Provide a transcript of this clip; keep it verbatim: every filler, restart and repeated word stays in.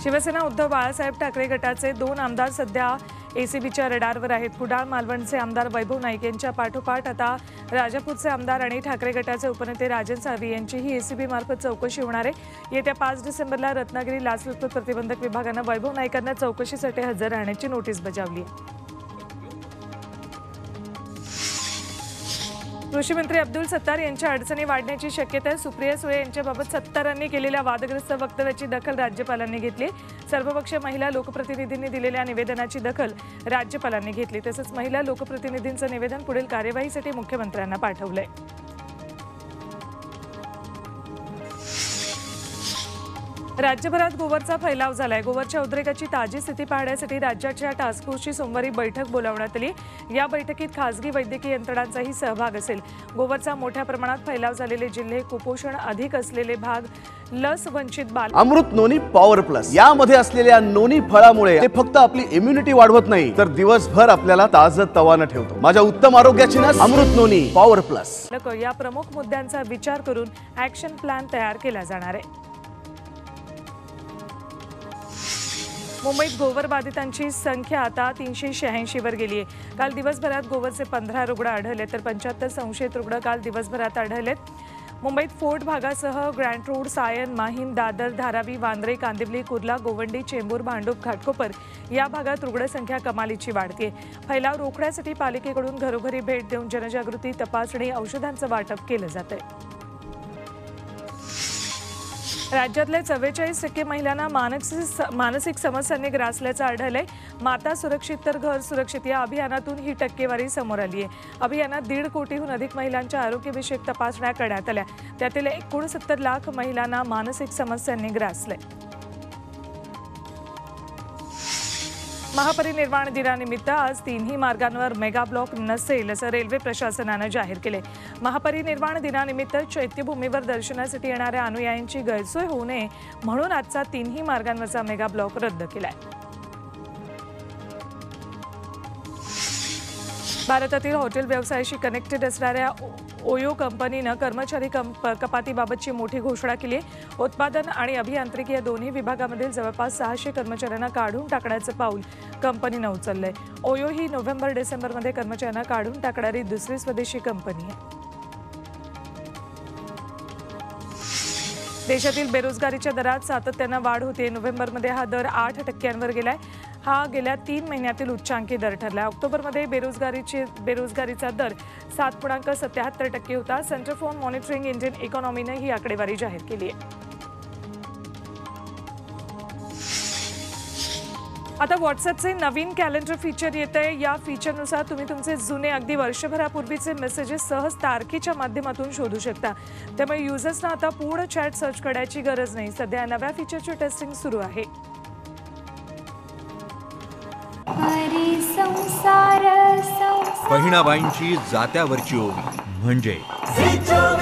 शिवसेना उद्धव बाळासाहेब ठाकरे गटाचे दोन आमदार सध्या एसीबीच्या रडारवर आहेत। कुडाळ मालवणचे आमदार वैभव नाईक यांच्या पाठोपाठ आता राजापूरचे आमदार आणि ठाकरे गटाचे उपनेते राजन साळवी यांचीही एसीबी मार्फत चौकशी होणार आहे। येत्या पाच डिसेंबरला रत्नागिरी लाचलुचपत प्रतिबंधक विभागाने वैभव नाईकांना चौकशीसाठी हजर राहण्याची नोटीस बजावली आहे। कृषी मंत्री अब्दुल सत्तार यांच्या अडचणी वाढण्याची शक्यता आहे। सुप्रिया सुळे यांच्याबाबत सत्तारांनी केलेल्या वादग्रस्त वक्तव्याची दखल राज्यपालांनी घेतली। सर्वपक्षीय महिला लोकप्रतिनिधींनी दिलेल्या निवेदनाची दखल राज्यपालांनी घेतली। तसंच महिला लोकप्रतिनिधींचं निवेदन पुढील कार्यवाहीसाठी मुख्यमंत्र्यांना पाठवलंय। राज्यभरात गोवरचा फैलाव झालाय। गोवरच्या उद्रेकाची ताजी स्थिती पाहण्यासाठी राज्याच्या टास्क फोर्सची सोमवारी बैठक बोलावण्यात आली। या बैठकीत खासगी वैद्यकीय यंत्रणांचाही सहभाग असेल। गोवरचा मोठ्या प्रमाणात फैलाव झालेले जिल्हे, कुपोषण अधिक असलेले भाग, लस वंचित बाल। अमृत नोनी पॉवर प्लस यामध्ये असलेल्या नोनी फळामुळे ते फक्त आपली इम्युनिटी वाढवत नाही तर दिवसभर आपल्याला ताजतवानं ठेवतो। माझ्या उत्तम आरोग्याची ना अमृत नोनी पॉवर प्लस। या प्रमुख मुद्द्यांचा विचार करून ऍक्शन प्लॅन तयार केला जाणार आहे। मुंबईत गोवर बाधितांची संख्या आता तीनशे शहाऐंशी वर गेली आहे। काल दिवसभरात गोवरचे पंधरा रुग्ण आढळले तर पंच्याहत्तर संशयित रुग्ण काल दिवसभरात आढळलेत। मुंबईत फोर्ट भागासह ग्रँट रोड, सायन, माहीम, दादर, धारावी, वांद्रे, कांदिवली, कुर्ला, गोवंडी, चेंबूर, भांडूप, घाटकोपर या भागात रुग्णसंख्या कमालीची वाढते। फैलाव रोखण्यासाठी पालिकेकडून घरोघरी भेट देऊन जनजागृती, तपासणी, औषधांचं वाटप केलं जातंय। राज्यातले चव्वेचाळीस टक्के महिलांना मानसिक मानसिक समस्यांनी ग्रासल्याचं आढळलंय। माता सुरक्षित तर घर सुरक्षित या अभियानातून ही टक्केवारी समोर आली आहे। अभियानात दीड कोटीहून अधिक महिलांच्या आरोग्यविषयक तपासण्या करण्यात आल्या। त्यातील एकोणसत्तर लाख महिलांना मानसिक समस्यांनी ग्रासलंय। महापरिनिर्वाण दिनानिमित्त आज तीनही मार्गांवर मेगा ब्लॉक नसेल असं रेल्वे प्रशासनानं जाहीर केले। महापरिनिर्वाण दिनानिमित्त चैत्यभूमीवर दर्शनासाठी येणाऱ्या अनुयायांची गैरसोय होऊ नये म्हणून आजचा तीनही मार्गांवरचा मेगा ब्लॉक रद्द केलाय। भारतातील हॉटेल व्यवसायाशी कनेक्टेड असणाऱ्या ओयो कंपनीनं कर्मचारी कपातीबाबतची मोठी घोषणा केली आहे। उत्पादन आणि अभियांत्रिकी या दोन्ही विभागामधील जवळपास सहाशे कर्मचाऱ्यांना काढून टाकण्याचं पाऊल कंपनीनं उचललंय। ओयो ही नोव्हेंबर डिसेंबरमध्ये कर्मचाऱ्यांना काढून टाकणारी दुसरी स्वदेशी कंपनी आहे। देशातील बेरोजगारीच्या दरात सातत्यानं वाढ होते। नोव्हेंबरमध्ये हा दर आठ टक्क्यांवर गेलाय। हा गेल्या तीन महिन्यातील उच्चांकी दर ठरला। ऑक्टोबरमध्ये बेरोजगारीचे बेरोजगारीचा दर सात पूर्णांक सत्याहत्तर टक्के होता। सेंटर फॉर मॉनिटरिंग इंडियन इकॉनॉमीनं ही आकडेवारी जाहीर केली आहे। आता व्हॉट्सअपचे नवीन कॅलेंडर फीचर येतंय। या फीचरनुसार तुम्ही तुमचे जुने अगदी वर्षभरापूर्वीचे मेसेजेस सहज तारखेच्या माध्यमातून शोधू शकता। त्यामुळे युजर्सना आता पूर्ण चॅट सर्च करण्याची गरज नाही। सध्या नव्या फीचरची टेस्टिंग सुरू आहे। बहिणाबाईंची जात्यावरची ओवी म्हणजे